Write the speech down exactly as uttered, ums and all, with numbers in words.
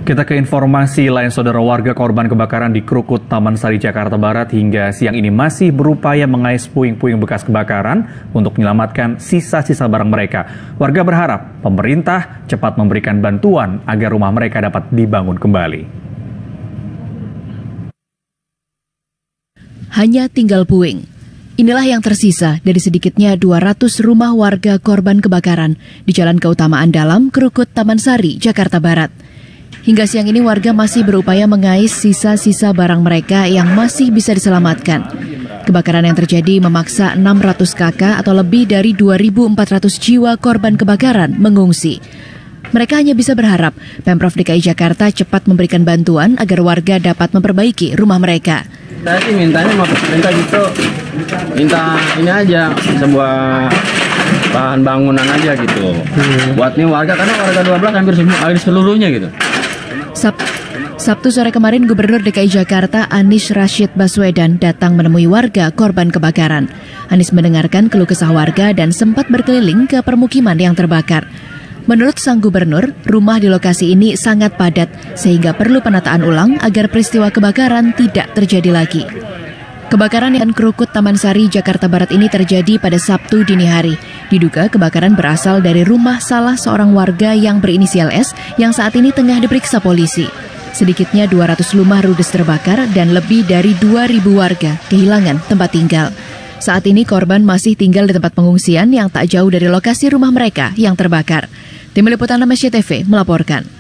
Kita ke informasi lain, saudara. Warga korban kebakaran di Krukut, Taman Sari, Jakarta Barat hingga siang ini masih berupaya mengais puing-puing bekas kebakaran untuk menyelamatkan sisa-sisa barang mereka. Warga berharap pemerintah cepat memberikan bantuan agar rumah mereka dapat dibangun kembali. Hanya tinggal puing. Inilah yang tersisa dari sedikitnya dua ratus rumah warga korban kebakaran di Jalan Keutamaan Dalam, Krukut, Taman Sari, Jakarta Barat. Hingga siang ini warga masih berupaya mengais sisa-sisa barang mereka yang masih bisa diselamatkan. Kebakaran yang terjadi memaksa enam ratus kakak atau lebih dari dua ribu empat ratus jiwa korban kebakaran mengungsi. Mereka hanya bisa berharap Pemprov D K I Jakarta cepat memberikan bantuan agar warga dapat memperbaiki rumah mereka. Saya sih mintanya mau minta gitu, minta ini aja, sebuah bahan bangunan aja gitu. Hmm. Buat nih warga, karena warga dua belas hampir semua, hampir seluruhnya gitu. Sab Sabtu sore kemarin, Gubernur D K I Jakarta Anies Rashid Baswedan datang menemui warga korban kebakaran. Anies mendengarkan keluh kesah warga dan sempat berkeliling ke permukiman yang terbakar. Menurut sang gubernur, rumah di lokasi ini sangat padat sehingga perlu penataan ulang agar peristiwa kebakaran tidak terjadi lagi. Kebakaran yang Krukut, Taman Sari, Jakarta Barat ini terjadi pada Sabtu dini hari. Diduga kebakaran berasal dari rumah salah seorang warga yang berinisial S yang saat ini tengah diperiksa polisi. Sedikitnya dua ratus rumah ludes terbakar dan lebih dari dua ribu warga kehilangan tempat tinggal. Saat ini korban masih tinggal di tempat pengungsian yang tak jauh dari lokasi rumah mereka yang terbakar. Tim Liputan Indonesia T V melaporkan.